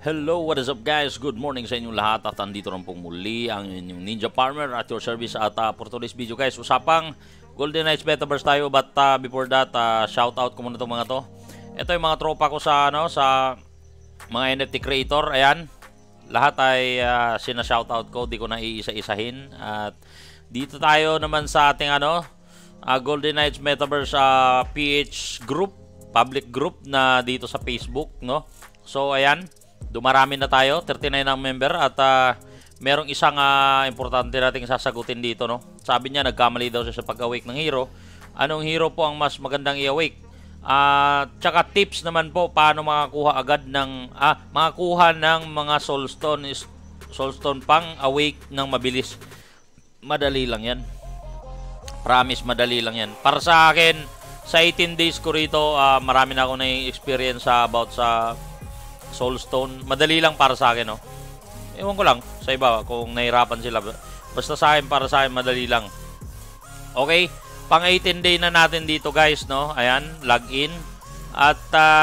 Hello, what is up guys? Good morning sa inyong lahat at andito rin pong muli ang inyong Ninja Farmer at your service at for today's video guys, usapang Golden Knights Metaverse tayo, but before that, shout out ko muna itong mga to. Ito yung mga tropa ko sa sa mga NFT creator, ayan. Lahat ay sina-shout out ko, di ko na iisa-isahin. At dito tayo naman sa ating Golden Knights Metaverse PH group, public group na dito sa Facebook, no? So ayan, dumarami na tayo, 39 ang member at merong isang importante nating sasagutin dito, no? Sabi niya nagkamali daw siya sa pag-awake ng hero. Anong hero po ang mas magandang i-awake? Tsaka tips naman po paano makakuha agad ng makakuha ng mga soulstone pang awake ng mabilis. Madali lang 'yan. Promise, madali lang 'yan. Para sa akin, sa 18 days ko rito, marami na ako na experience about sa soulstone. Madali lang para sa akin, no? Ewan ko lang sa iba kung nahirapan sila. Basta sa akin, para sa akin, madali lang. Okay, pang 18 day na natin dito guys, no? Ayan, login. At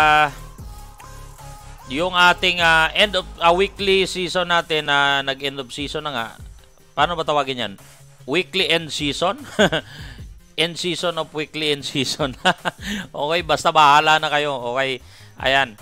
yung ating end of weekly season natin, nag-end of season na nga. Paano ba tawagin yan? Weekly end season? End season of weekly end season. Okay, basta bahala na kayo. Okay, ayan.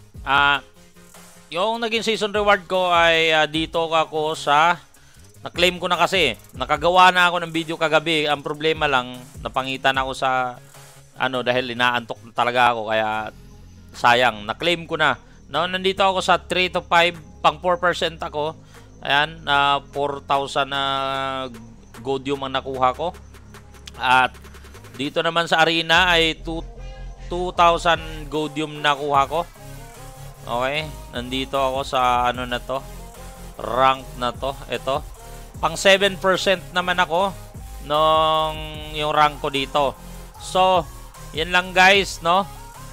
Yung naging season reward ko ay dito ako sa na-claim ko na kasi. Nakagawa na ako ng video kagabi. Ang problema lang, napangitan ako sa dahil inaantok na talaga ako kaya sayang. Na-claim ko na. No, nandito ako sa 3 to 5, pang 4% ako. Ayan, 4,000 godium ang nakuha ko. At dito naman sa arena ay 2,000 godium nakuha ko. Okay, nandito ako sa na to, rank na to, ito. Pang 7% naman ako nung yung rank ko dito. So, yan lang guys, no?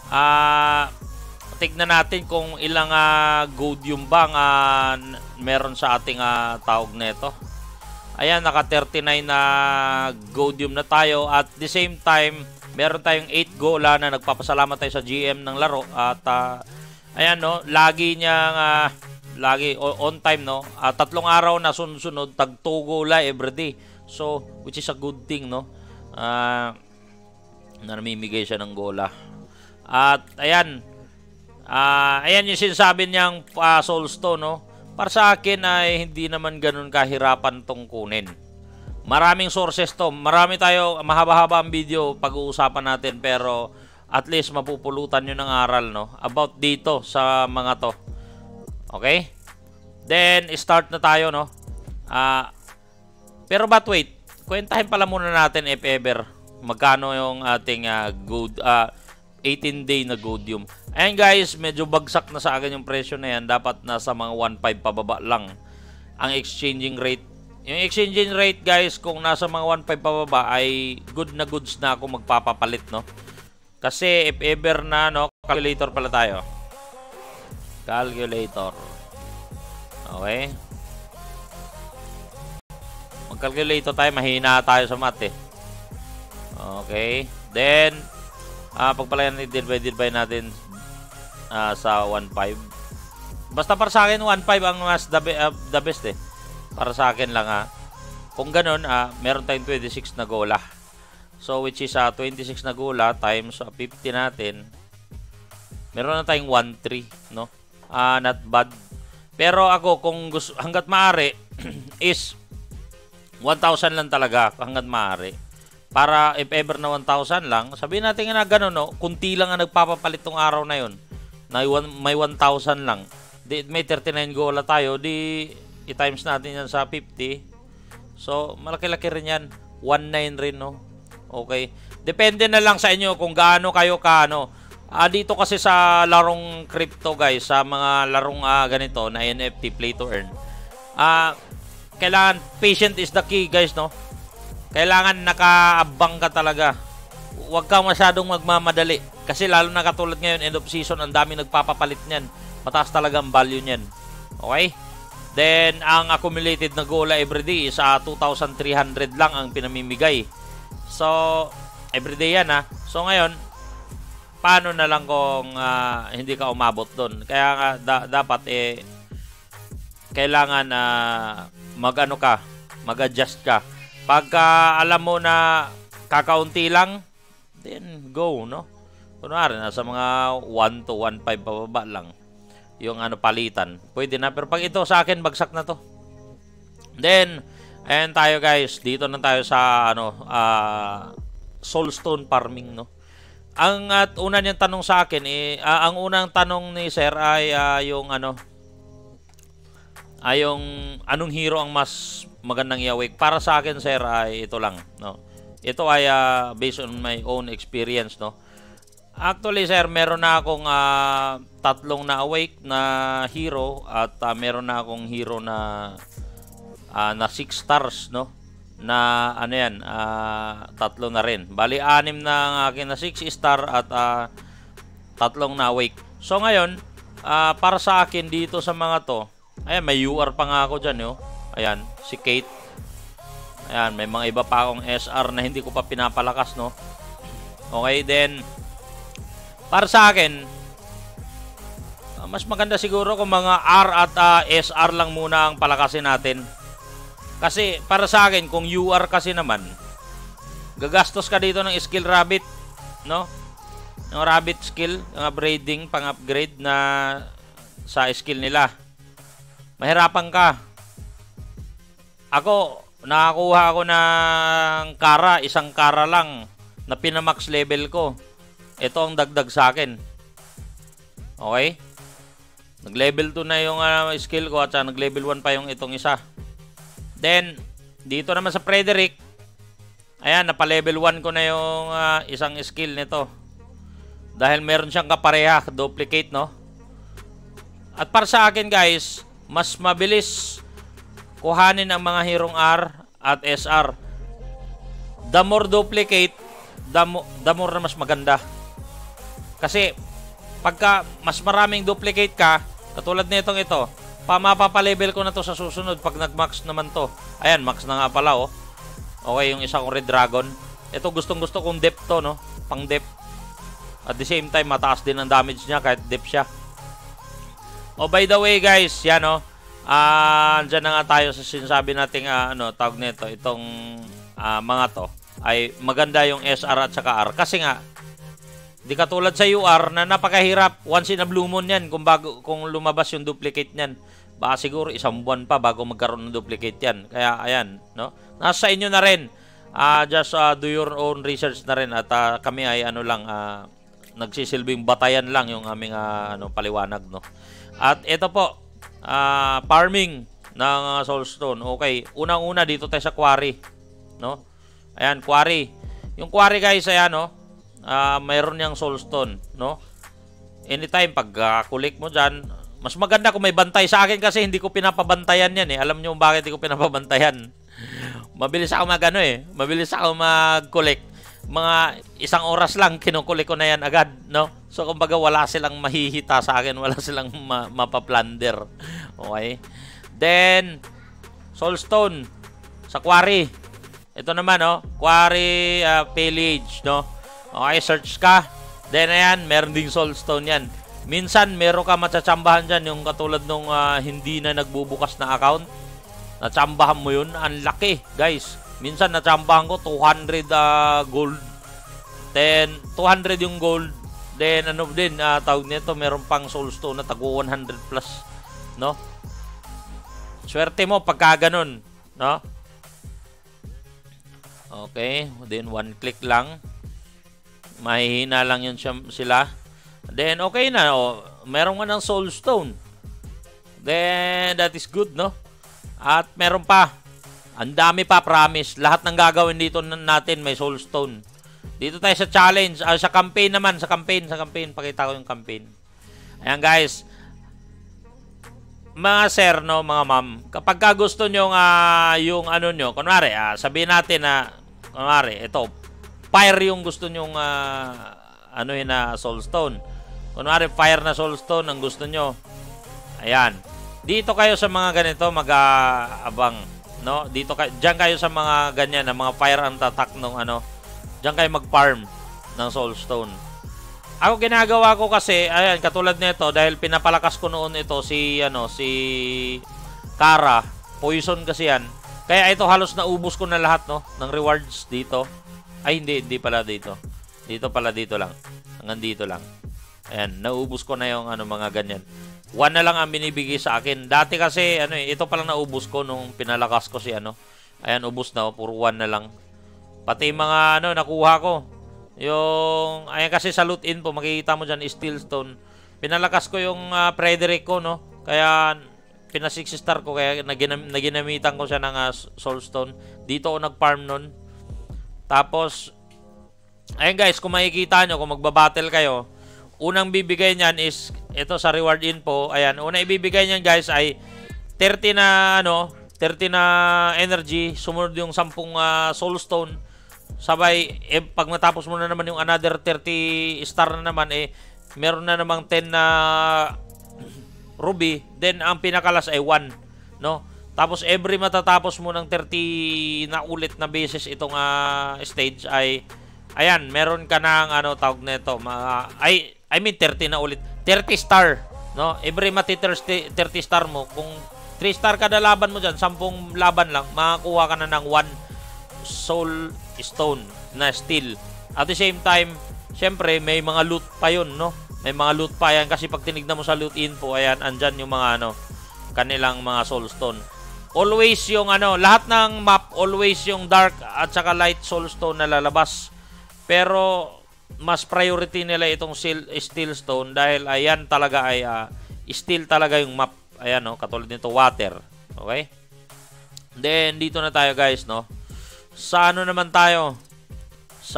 Tignan natin kung ilang godium bang meron sa ating tawag nito. Ayan, naka 39 na godium na tayo. At the same time, meron tayong 8 gola na nagpapasalamat tayo sa GM ng laro. At ayan, no, lagi niyang lagi on time, no. 3 araw na sunod-sunod tag 2 gola everyday. So, which is a good thing, no. Na namimigay siya ng gola. At ayan, ayan yung sinasabi niyang soulstone, no. Para sa akin ay hindi naman ganun kahirapan tong kunin. Maraming sources to. Marami tayo, mahaba-haba ang video pag-uusapan natin, pero at least mapupulutan nyo ng aral, no, about dito sa mga to. Okay? Then, start na tayo, no. Pero but wait, kwentahin pala muna natin if ever magkano yung ating 18 day na godium. Ayan guys, medyo bagsak na sa akin yung presyo na yan. Dapat nasa mga 1.5 pababa lang ang exchanging rate. Yung exchanging rate guys, kung nasa mga 1.5 pababa ay good na goods na ako magpapapalit, no. Kasi if ever na, no, calculator pala tayo. Calculator. Okay. Mag-calculator tayo, mahina tayo sa math, eh. Okay. Then, pagpalayan divide natin sa 1.5. Basta para sa akin 1.5 ang mas the best, eh. Para sa akin lang, kung ganun, meron tayong 26 na gola. So which is 26 na gola times 50 natin. Meron na tayong 1.3, no? Not bad. Pero ako kung gusto, hangga't maaari is 1,000 lang talaga hangga't maaari. Para if ever na 1,000 lang, sabihin natin na gano'n, no? Kunti lang ang nagpapapalit tong araw na 'yon. Na may 1,000 lang. Di, may 39 gola tayo, di i-times natin yan sa 50. So, malaki-laki rin yan. 1.9 rin, no? Okay. Depende na lang sa inyo kung gaano kayo dito kasi sa larong crypto, guys, sa mga larong ganito na NFT, play to earn. Kailangan patient is the key, guys, no? Kailangan nakaabang ka talaga. Huwag kang masyadong magmamadali. Kasi lalo na katulad ngayon, end of season, ang dami nagpapapalit niyan. Mataas talaga ang value niyan. Okay? Then, ang accumulated na gola everyday is 2,300 lang ang pinamimigay. So, everyday yan, So, ngayon, paano na lang kung hindi ka umabot doon. Kaya nga dapat kailangan mag-ano ka, mag-adjust ka. Pagka alam mo na kakaunti lang, then go, no? Kunwari, nasa mga 1 to 1.5 pababa lang yung palitan. Pwede na. Pero pag ito sa akin, bagsak na to. Then, ayan tayo guys. Dito na tayo sa soulstone farming, no? Ang una niyang tanong sa akin, ang unang tanong ni Sir ay yung anong hero ang mas magandang i-awake. Para sa akin, Sir, ay ito lang, no? Ito ay based on my own experience, no? Actually, Sir, meron na akong 3 na awake na hero at meron na akong hero na 6 stars, no? Na ano yan, 3 na rin. Bali, 6 na ang akin na 6 star at 3 na awake. So, ngayon, para sa akin dito sa mga to, ayan, may UR pa nga ako dyan, yo. Ayan, si Kate. Ayan, may mga iba pa akong SR na hindi ko pa pinapalakas, no? Okay, then para sa akin, mas maganda siguro kung mga R at SR lang muna ang palakasin natin. Kasi para sa akin, kung UR kasi naman, gagastos ka dito ng skill rabbit, no? Yung rabbit skill, yung upgrading, pang-upgrade na sa skill nila. Mahirapan ka. Ako, nakakuha ako ng kara, isang kara lang na pinamax level ko. Ito ang dagdag sa akin. Okay? Nag-level 2 na yung skill ko at nag-level 1 pa yung itong isa. Then, dito naman sa Frederick, ayan, napa-level 1 ko na yung isang skill nito. Dahil meron siyang kapareha, duplicate, no? At para sa akin, guys, mas mabilis kuhanin ang mga herong R at SR. The more duplicate, the more na mas maganda. Kasi pagka mas maraming duplicate ka, katulad nitong ito, mapapalevel ko na to sa susunod pag nag-max naman to. Ayan, max na nga pala, oh. Okay, yung isa kong Red Dragon. Ito gustong-gusto kong depth to, no? Pang depth. At the same time, mataas din ang damage niya kahit depth siya. Oh, by the way, guys, yan, oh. Andyan na nga tayo sa sinasabi nating tawag nito, itong mga to ay maganda yung SR at saka R. Kasi nga, di katulad sa UR na napakahirap. Once in a blue moon yan kung lumabas yung duplicate niyan. Baka siguro isang buwan pa bago magkaroon ng duplicate yan. Kaya ayan, no? Nasa inyo na rin. Just do your own research na rin. At kami ay nagsisilbing batayan lang yung aming paliwanag, no? At ito po, farming ng soulstone. Okay, unang-una dito tayo sa quarry, no? Ayan, quarry. Yung quarry, guys, ayan, no? Mayroon niyang soulstone, no? Anytime pag kulik mo dyan, mas maganda kung may bantay. Sa akin kasi hindi ko pinapabantayan yan, eh. Alam niyo bakit hindi ko pinapabantayan? Mabilis ako mabilis ako mag-collect. Mga 1 oras lang kinukulik ko na yan agad, no? So kumbaga wala silang mahihita sa akin, wala silang mapaplunder. Okay? Then soulstone sa quarry. Ito naman, no? Quarry pillage, no? Okay, search ka. Then, ayan, meron ding soulstone yan. Minsan, meron ka matsatsambahan dyan, yung katulad nung hindi na nagbubukas na account. Natsambahan mo yun. Ang laki, guys. Minsan, natsambahan ko 200 gold. Then, 200 yung gold. Then, tawag nito, meron pang soulstone na tago 100 plus. No? Swerte mo pagka ganun. No? Okay. Then, 1 click lang. Mahihina lang yun sila. Then, okay na. Oh, meron nga ng soulstone. Then, that is good, no? At meron pa. Ang dami pa, promise. Lahat ng gagawin dito natin may soulstone. Dito tayo sa challenge. Sa campaign naman. Sa campaign. Pakita ko yung campaign. Ayan, guys. Mga sir, no, mga ma'am. Kapag ka gusto nyo yung nyo, kunwari, sabihin natin na, kunwari, ito, fire yung gusto nyong na soulstone. Kunwari fire na soulstone ang gusto nyo. Ayan. Dito kayo sa mga ganito mag-aabang, no? Diyan kayo sa mga ganyan na mga fire ang tatak nung Diyan kayo mag-farm ng soulstone. Ako ginagawa ko kasi, ayan, katulad nito dahil pinapalakas ko noon ito si Kara, poison kasi yan. Kaya ito halos naubos ko na lahat no ng rewards dito. Ay hindi pala dito. Dito pala dito lang. Hanggang dito lang. Ayan, naubos ko na yung mga ganyan. 1 na lang ang binibigay sa akin. Dati kasi ito pa lang naubos ko nung pinalakas ko si Ayan, ubos na, puro 1 na lang. Pati mga nakuha ko. Yung ayan kasi sa loot in po, makikita mo diyan steel stone. Pinalakas ko yung Frederick ko no. Kaya pina 6 star ko kaya naginamitan ko siya ng soulstone. Dito ako nag-farm nun. Tapos ayun guys, kung makikita nyo, kung magbabattle kayo, unang bibigay niyan is ito sa reward info. Ayan, una ibibigay niyan guys ay 30 na 30 na energy, sumunod yung 10 soulstone. Sabay pag matapos mo na naman yung another 30 star na naman meron na namang 10 na ruby, then ang pinakalas ay 1, no? Tapos every matatapos mo ng 30 na ulit na beses itong stage ay ayan, meron ka ng tawag nito, I mean 30 na ulit, 30 star, no? Every mati 30 star mo, kung 3 star kada laban mo diyan, 10 laban lang, makakuha ka na ng 1 soul stone na steel. At the same time, syempre may mga loot pa yun, no? May mga loot pa yan kasi pag tinignan mo sa loot info, ayan, andyan yung mga kanilang mga soulstone. Always yung lahat ng map, always yung dark at saka light soulstone na lalabas. Pero mas priority nila itong steel stone dahil ayan talaga ay steel talaga yung map. Ayan katulad nito water. Okay? Then dito na tayo guys, no? Sa naman tayo? Sa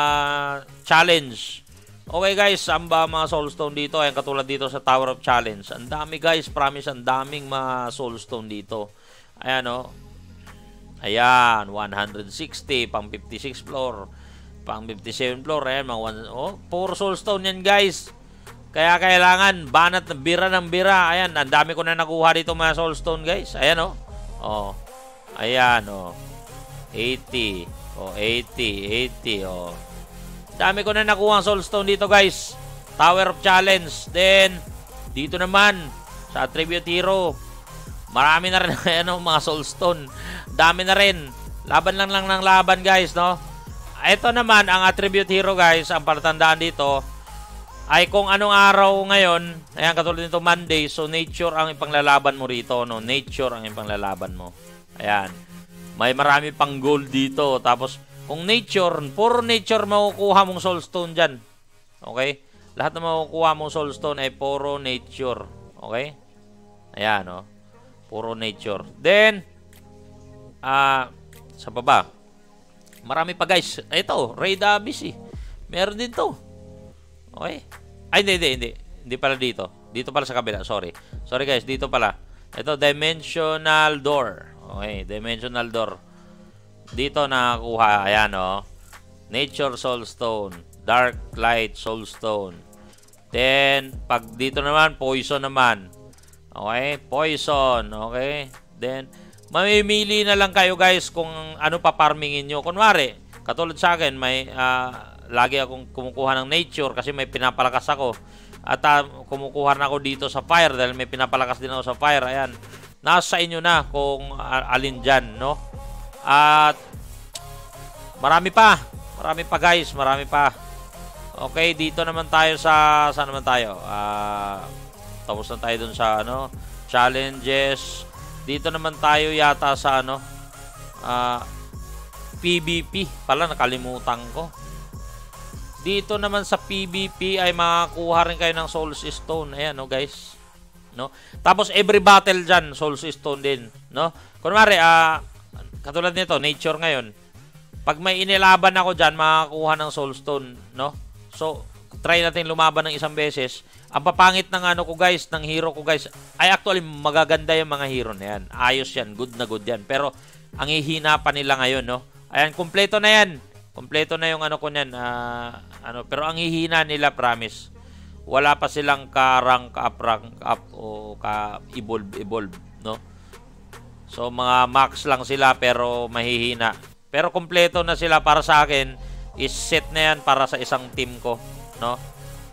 challenge. Okay guys, saan ba mga soulstone dito? Ayan, katulad dito sa Tower of Challenge. Ang dami guys, promise, ang daming mga soulstone dito. Ayan Ayan, 160, pang 56 floor, pang 57 floor. Ayan, mga puro soulstone yan guys. Kaya kailangan, banat ng bira ng bira. Ayan, ang dami ko na nakuha dito mga soulstone guys. Ayan Ayan 80. 80. Dami ko na nakuha ang soulstone dito guys. Tower of Challenge. Then dito naman sa Attribute Hero, marami na rin mga soulstone. Dami na rin. Laban lang ng laban guys, no? Ito naman ang Attribute Hero guys. Ang palatandaan dito ay kung anong araw ngayon. Ayan, katulad nito Monday. So nature ang ipanglalaban mo rito, no? Nature ang ipanglalaban mo. Ayan. May marami pang gold dito. Tapos kung nature, puro nature makukuha mong soulstone dyan. Okay? Lahat na makukuha mong soulstone ay puro nature. Okay? Ayan, puro nature. Then, sa baba, marami pa guys. Ito, Raid Abyss meron din to. Okay? Ay, hindi. Hindi pala dito. Dito pala sa kabila. Sorry guys, dito pala. Ito, Dimensional Door. Okay, Dimensional Door. Dito nakakuha, ayan Nature Soulstone, Dark Light Soulstone. Then, pag dito naman, Poison naman. Okay, Poison, okay. Then, mamimili na lang kayo guys kung ano pa farmingin nyo. Kunwari, katulad sa akin, may lagi akong kumukuha ng Nature kasi may pinapalakas ako. At kumukuha na ako dito sa Fire dahil may pinapalakas din ako sa Fire. Ayan, nasa inyo na kung alin dyan, no? At marami pa guys, marami pa. Okay, dito naman tayo sa saan naman tayo? Tapos na tayo dun sa challenges. Dito naman tayo yata sa PVP. Pala nakalimutan ko. Dito naman sa PVP ay makakuha rin kayo ng Soul Stone. Ayan guys, no? Tapos every battle dyan, Soul Stone din, no? Kunwari, katulad nito, nature ngayon. Pag may inilaban ako dyan, makakuha ng soulstone, no? So, try natin lumaban ng isang beses. Ang papangit ng ko guys, ng hero ko guys, ay actually magaganda yung mga hero na yan. Ayos yan, good na good yan. Pero, ang hihina pa nila ngayon, no? Ayan, kumpleto na yan. Kumpleto na yung ko niyan. Pero ang hihina nila, promise. Wala pa silang rank up, o evolve, no? So, mga max lang sila pero mahihina. Pero kumpleto na sila para sa akin. Is set na yan para sa isang team ko, no?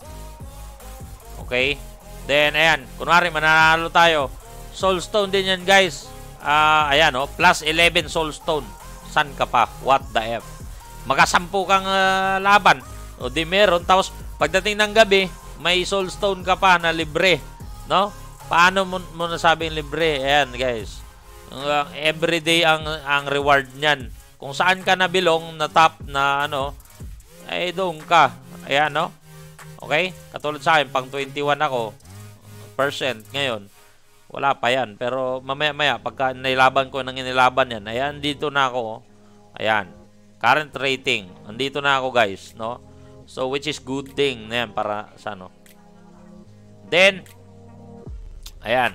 Okay? Then, ayan. Kunwari, mananalo tayo. Soulstone din yan, guys. Ayan, oh. Plus 11 Soulstone. San ka pa? What the F? Makasampu kang laban. O di meron. Tapos, pagdating ng gabi, may Soulstone ka pa na libre. No? Paano mo nasabing libre? Ayan, guys. Everyday ang reward niyan. Kung saan ka nabilong na top na ano, ay doon ka. Ayan, no? Okay? Katulad sa akin, pang 21 ako. Percent ngayon. Wala pa yan. Pero mamaya-maya, pagka nilaban ko nang inilaban yan, ayan, dito na ako. Ayan. Current rating. Andito na ako, guys. No? So, which is good thing. Ayan, para sa ano. Then, ayan.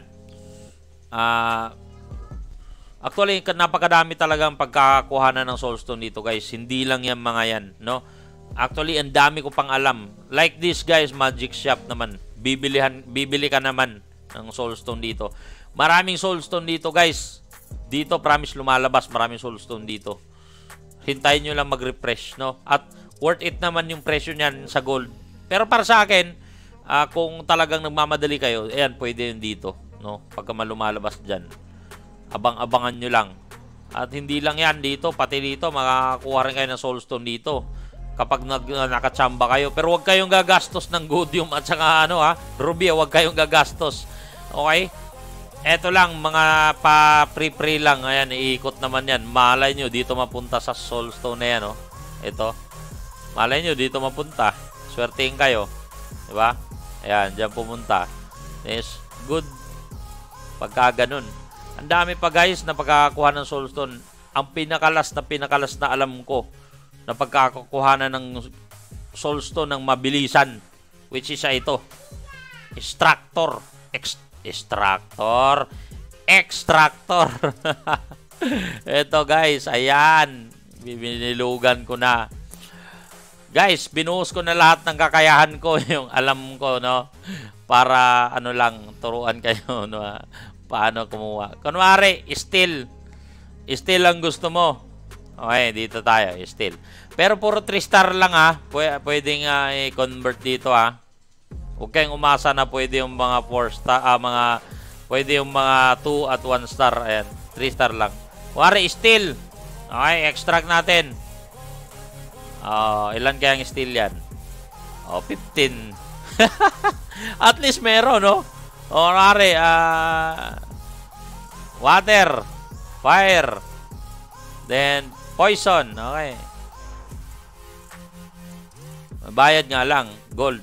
Actually, napakadami talagang pagkakakuhanan ng Soulstone dito, guys. Hindi lang yan mga yan. No? Actually, ang dami ko pang alam. Like this, guys, Magic Shop naman. Bibili ka naman ng Soulstone dito. Maraming Soulstone dito, guys. Dito, promise, lumalabas. Maraming Soulstone dito. Hintayin nyo lang mag-refresh, no? At worth it naman yung presyo niyan sa gold. Pero para sa akin, kung talagang nagmamadali kayo, ayan, pwede yun dito, no? Pagka lumalabas dyan. Abang-abangan nyo lang. At hindi lang yan dito, pati dito, makakakuha rin kayo ng Soulstone dito. Kapag nakatsamba kayo. Pero huwag kayong gagastos ng Godium at saka ano Ruby, huwag kayong gagastos. Okay? Eto lang, mga pa-pre-pre lang. Ayan, iikot naman yan. Malay nyo, dito mapunta sa Soulstone na yan, oh. Ito. Malay nyo, dito mapunta. Swertein kayo. Diba? Ayan, dyan pumunta. Yes, good. Pagka ganun. Ang dami pa, guys, na pagkakakuha ng Soulstone. Ang pinakalas na alam ko na pagkakakuhanan ng Soulstone ng mabilisan, which is ito. Extractor. Ito, guys, ayan. Binilugan ko na. Guys, binuhos ko na lahat ng kakayahan ko, yung alam ko, no? Para, ano lang, turuan kayo, no? Paano kumuha. Kunwari, steel ang gusto mo. Okay, dito tayo, steel. Pero puro 3-star lang, pwedeng i-convert dito, Huwag kayong umasa na pwede yung mga 4-star, pwede yung mga 2 at 1 star. Ayan, 3-star lang. Kunwari, steel. Okay, extract natin. Ilan kaya ang steel yan? 15. At least meron, no? Kunwari, water, fire, then poison. Okay. Bayad nga lang. Gold.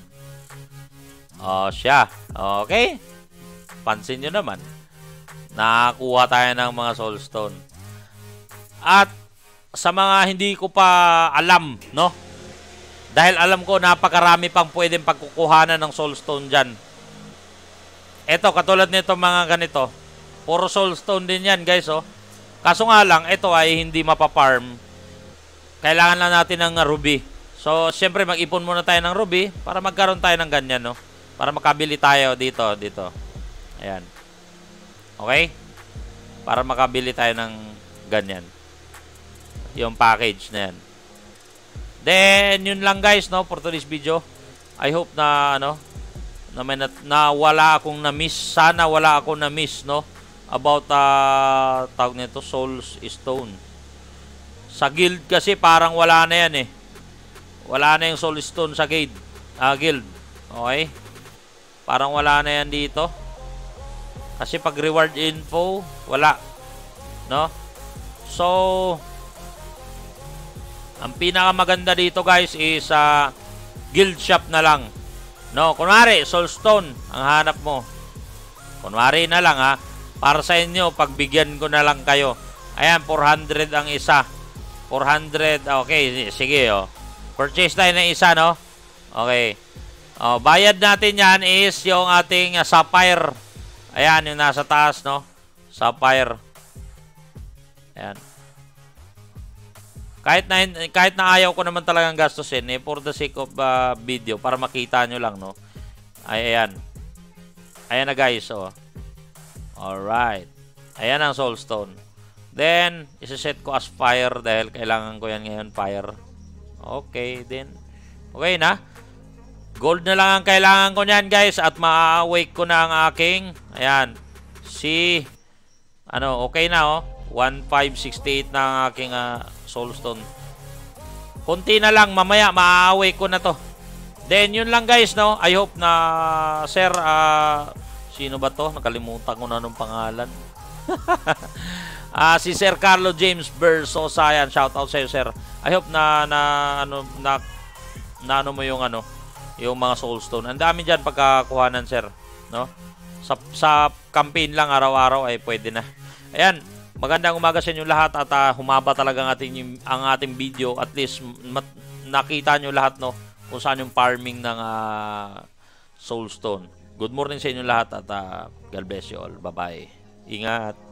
Siya. Okay. Pansin nyo naman. Nakakuha tayo ng mga Soulstone. At sa mga hindi ko pa alam, no? Dahil alam ko napakarami pang pwedeng pagkukuhanan ng Soulstone dyan. Ito, katulad nito mga ganito. Puro Soulstone din yan, guys, oh. Kaso nga lang, ito ay hindi mapaparm. Kailangan lang natin ng ruby. So, siyempre, mag-ipon muna tayo ng ruby para magkaroon tayo ng ganyan, no? Para makabili tayo dito. Ayan. Okay? Para makabili tayo ng ganyan. Yung package na yan. Then, yun lang, guys, no? For today's video. I hope na, na wala akong na-miss. Sana wala akong na-miss, no? About, tawag nito, Soulstone. Sa guild kasi parang wala na yan, Wala na yung Soulstone sa guild. Okay? Parang wala na yan dito. Kasi pag reward info, wala. No? So, ang pinakamaganda dito, guys, is guild shop na lang. No? Kunwari, Soulstone ang hanap mo. Kunwari na lang, para sa inyo, pagbigyan ko na lang kayo. Ayan, 400 ang isa. 400, okay, sige, Purchase tayo ng isa, no? Okay. Bayad natin yan is yung ating sapphire. Ayan, yung nasa taas, no? Sapphire. Ayan. Kahit na ayaw ko naman talagang gastusin, for the sake of video, para makita nyo lang, no? Ayan. Ayan na, guys, Alright. Ayan ang Soulstone. Then, isa-set ko as fire dahil kailangan ko yan ngayon, fire. Okay, then. Okay na. Gold na lang ang kailangan ko niyan, guys. At ma-awake ko na ang aking, ayan, okay na, 1568 na ang aking soulstone. Kunti na lang, mamaya ma-awake ko na to. Then, yun lang, guys, no? I hope na, sir, sino ba to? Nakalimutan ko na nung pangalan. Si Sir Carlo James Bersosa, yan. Shout out sa'yo, sir. I hope na mo yung yung mga soulstone. Ang dami dyan pagkakuhanan, sir, no? Sa campaign lang araw-araw ay pwede na. Ayan, magandang umaga sa inyo lahat at humaba talaga ang ating video. At least nakita nyo lahat, no, kung saan yung farming ng soulstone. Good morning sa inyo lahat at God bless you all. Bye-bye. Ingat.